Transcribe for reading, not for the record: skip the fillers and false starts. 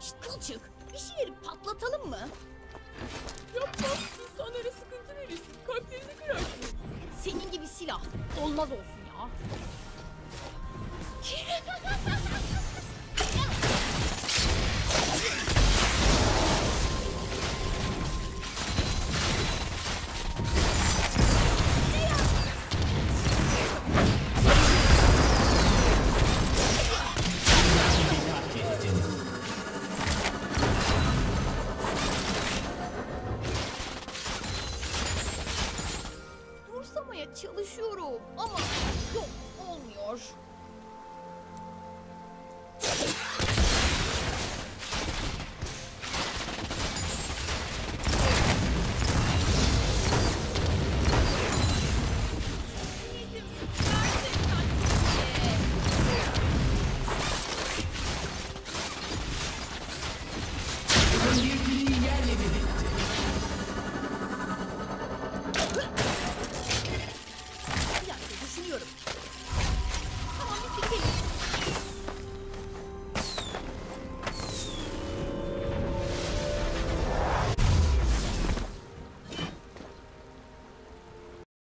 Şşt kılçık, bir şeyleri patlatalım mı? Yapma. İnsanlara sıkıntı verirsin. Kalplerini kırarsın. Senin gibi silah olmaz olsun ya.